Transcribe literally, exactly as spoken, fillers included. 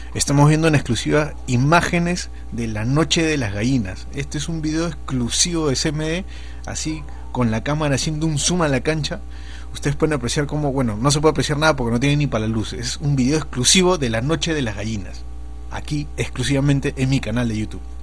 Estamos viendo en exclusiva imágenes de la noche de las gallinas. Este es un video exclusivo de C M D, así con la cámara haciendo un zoom a la cancha. Ustedes pueden apreciar cómo, bueno, no se puede apreciar nada porque no tiene ni para la luz. Es un video exclusivo de la noche de las gallinas, aquí exclusivamente en mi canal de YouTube.